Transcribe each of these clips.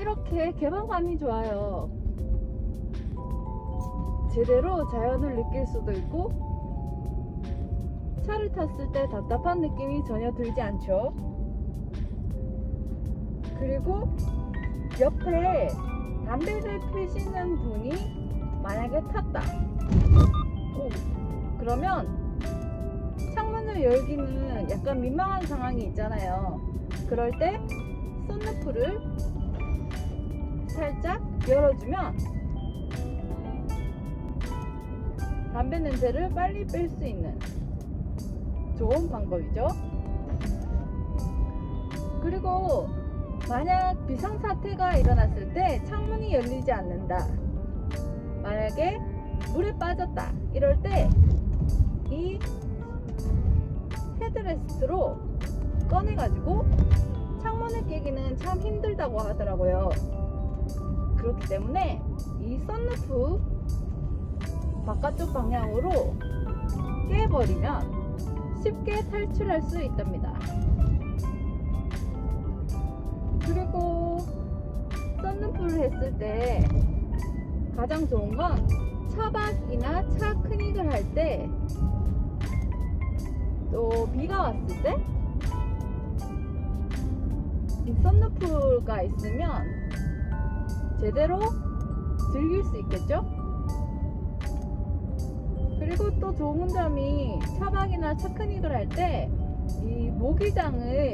이렇게 개방감이 좋아요. 제대로 자연을 느낄 수도 있고 차를 탔을 때 답답한 느낌이 전혀 들지 않죠. 그리고 옆에 담배를 피시는 분이 만약에 탔다. 그러면 창문을 열기는 약간 민망한 상황이 있잖아요. 그럴 때 썬루프를 살짝 열어주면 담배 냄새를 빨리 뺄 수 있는 좋은 방법이죠. 그리고 만약 비상사태가 일어났을 때 창문이 열리지 않는다, 만약에 물에 빠졌다 이럴 때 이 헤드레스트로 꺼내 가지고 창문을 깨기는 참 힘들다고 하더라고요. 그렇기 때문에 이 썬루프 바깥쪽 방향으로 깨버리면 쉽게 탈출할 수 있답니다. 그리고 썬루프를 했을 때 가장 좋은 건 차박이나 차 클릭을 할 때, 또 비가 왔을 때 이 썬루프가 있으면 제대로 즐길 수 있겠죠? 그리고 또 좋은 점이 차박이나 차크닉을 할 때 이 모기장을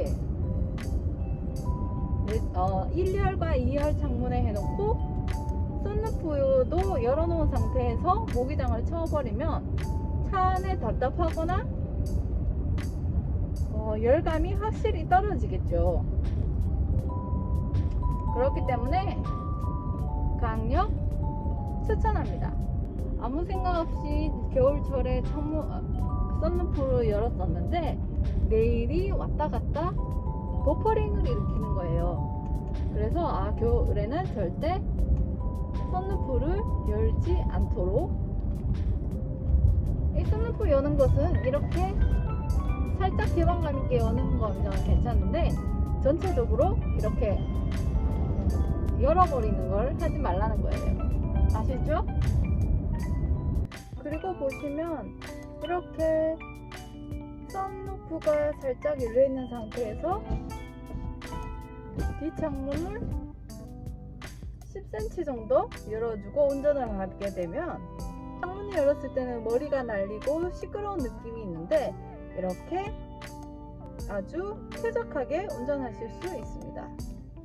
1열과 2열 창문에 해놓고 썬루프도 열어놓은 상태에서 모기장을 쳐버리면 차 안에 답답하거나 열감이 확실히 떨어지겠죠. 그렇기 때문에 강력 추천합니다. 아무 생각 없이 겨울철에 썬루프를 열었었는데 내일이 왔다 갔다 버퍼링을 일으키는 거예요. 그래서 겨울에는 절대 썬루프를 열지 않도록, 이 썬루프 여는 것은 이렇게 살짝 개방감 있게 여는 거면 괜찮은데 전체적으로 이렇게 열어버리는 걸 하지 말라는 거예요. 아시죠? 그리고 보시면 이렇게 썬루프가 살짝 열려있는 상태에서 뒷창문을 10cm 정도 열어주고 운전을 하게 되면 창문을 열었을 때는 머리가 날리고 시끄러운 느낌이 있는데 이렇게 아주 쾌적하게 운전하실 수 있습니다.